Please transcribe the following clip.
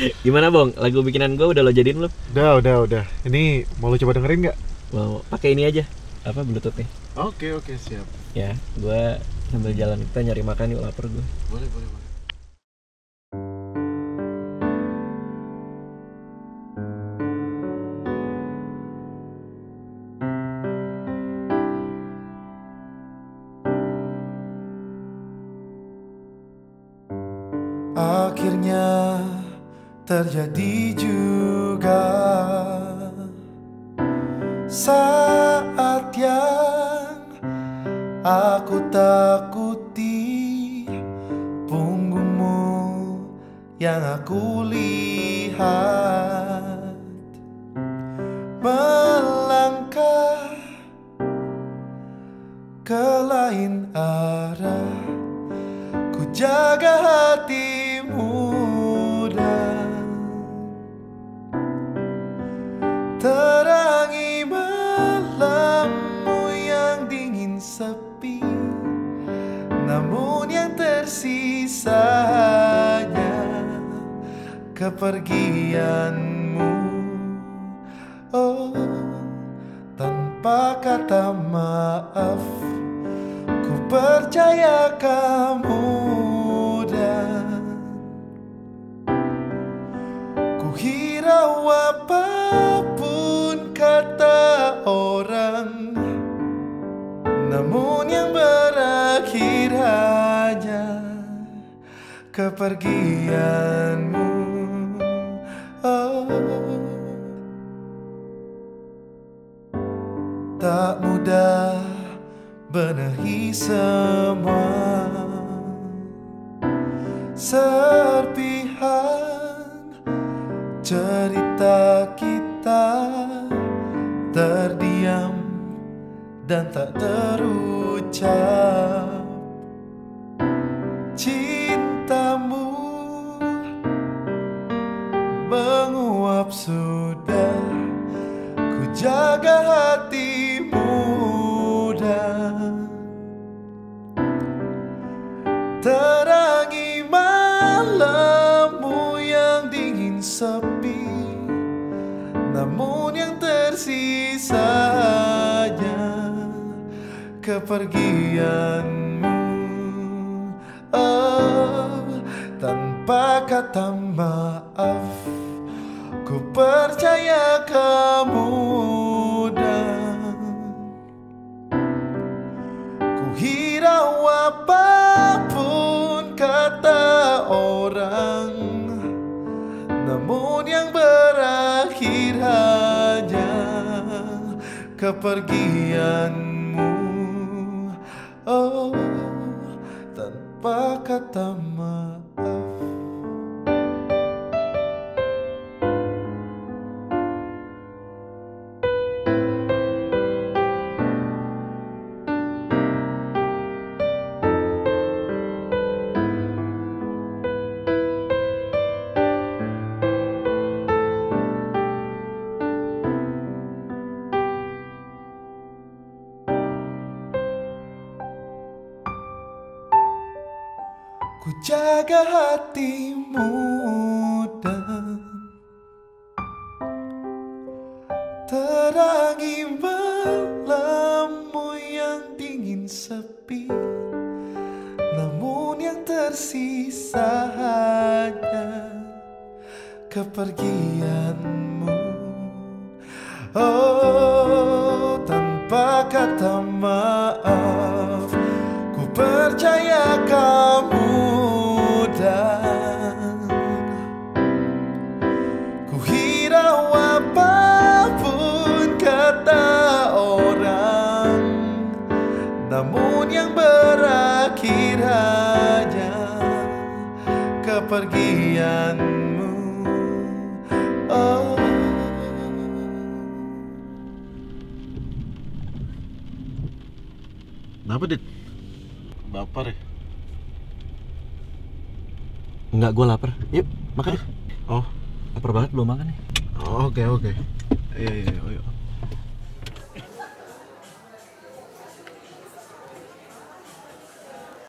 Gimana Bong? Lagu bikinan gue udah lo jadiin belum? Udah. Ini mau lu coba dengerin nggak? Mau pakai ini aja. Apa Bluetoothnya? Oke, siap. Ya, gue sambil jalan kita nyari makan yuk, lapar gue. Boleh. Akhirnya terjadi juga saat yang aku takuti, punggungmu yang aku lihat melangkah ke lain arah. Ku jaga hatimu dan terangi malammu yang dingin sepi, namun yang tersisa hanya kepergianmu. Oh, tanpa kata maaf, ku percaya kamu dan ku hirau apapun kata orang, namun yang berakhir hanya kepergianmu. Oh, tak mudah benahi semua serpihan cerita kita, terdiam dan tak terucap. Cintamu menguap sudah, ku jaga hatimu dan terangi malammu yang dingin sepi, namun yang tersisa hanya kepergianmu. Oh, tanpa kata maaf, ku percaya kamu dan ku hirau apapun kata orang, namun yang berakhir hanya kepergianmu. Oh, tanpa kata maaf. Ku jaga hatimu dan terangi malammu yang dingin sepi, namun yang tersisa hanya kepergianmu. Oh, tanpa kata maaf, ku percaya kamu dan ku hirau apapun kata orang, namun yang berakhir hanya kepergianmu. Oh, kenapa, Dit? Baper ya? Enggak, gue lapar. Yuk, makan yuk. Oh, Lapar banget belum makan nih. oke. Iya, ayo.